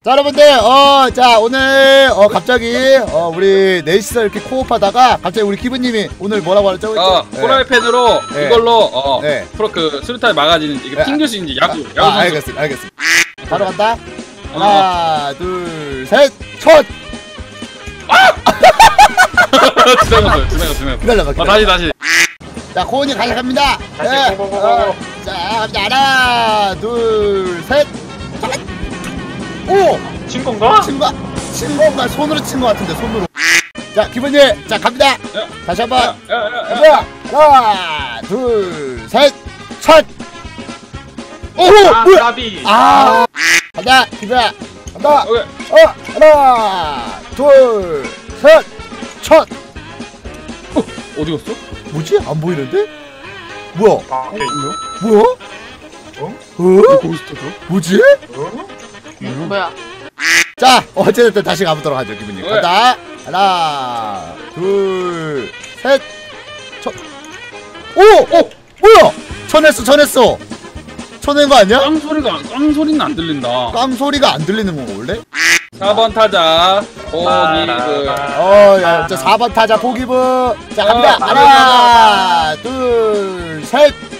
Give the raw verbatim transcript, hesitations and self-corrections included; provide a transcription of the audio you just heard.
자 여러분들 어 자 오늘 어 갑자기 어 우리 넷이서 이렇게 코업하다가 갑자기 우리 기부님이 오늘 뭐라고 하셨죠? 어 네. 프라이팬으로 네. 이걸로 어 네. 프로 그 수류탄 막아지는 이게 네. 핑크신지 야구 야구 아 선수. 알겠습니다 알겠습니다 바로 간다 어, 하나 둘셋첫 지나갔어요 지나갔어 지나갔어. 기다려봐 아 기다려 다시 다시. 자 고은이 가져갑니다 다시 네. 고고고고. 어, 자 갑니다 하나 둘셋 오! 친 건가? 친거 친건가 손으로 친 거 같은데 손으로 자 기분이 자 갑니다 야, 다시 한번 야, 야, 야, 야. 갑니다 하나 둘셋첫 오! 아, 뭐야 까비. 아 간다 기분아 간다 오케이. 어 하나 둘셋첫 어디 갔어? 뭐지 안 보이는데 뭐야 아, 오케이. 뭐야 어? 어? 거기 있었어? 뭐지 어? 뭐야? 자 어쨌든 다시 가보도록 하죠 기분이 네. 간다 하나 둘셋 첫 오! 오! 뭐야 쳐냈어 쳐냈어 쳐낸 거 아니야? 깡 소리가 깡 소리는 안 들린다. 깡 소리가 안 들리는 건가 원래? 사 번 타자 오기브. 어야 자 사 번 타자 포기브 자 갑니다 어, 하나 둘셋